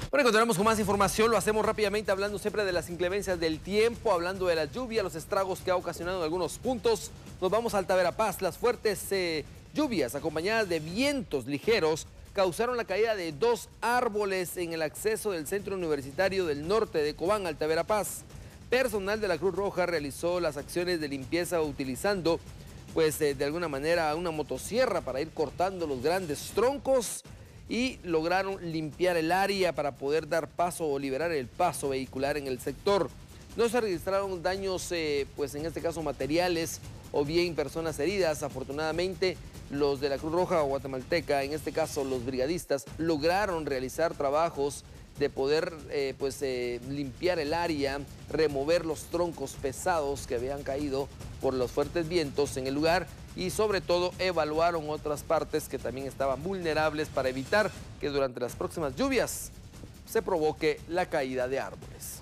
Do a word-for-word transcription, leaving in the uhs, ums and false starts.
Bueno, continuamos con más información, lo hacemos rápidamente hablando siempre de las inclemencias del tiempo, hablando de la lluvia, los estragos que ha ocasionado en algunos puntos. Nos vamos a Alta Verapaz. Las fuertes eh, lluvias acompañadas de vientos ligeros causaron la caída de dos árboles en el acceso del Centro Universitario del Norte de Cobán, Alta Verapaz. Personal de la Cruz Roja realizó las acciones de limpieza utilizando, pues eh, de alguna manera, una motosierra para ir cortando los grandes troncos y lograron limpiar el área para poder dar paso o liberar el paso vehicular en el sector. No se registraron daños, eh, pues en este caso materiales o bien personas heridas. Afortunadamente, los de la Cruz Roja guatemalteca, en este caso los brigadistas, lograron realizar trabajos de poder eh, pues, eh, limpiar el área, remover los troncos pesados que habían caído por los fuertes vientos en el lugar y sobre todo evaluaron otras partes que también estaban vulnerables para evitar que durante las próximas lluvias se provoque la caída de árboles.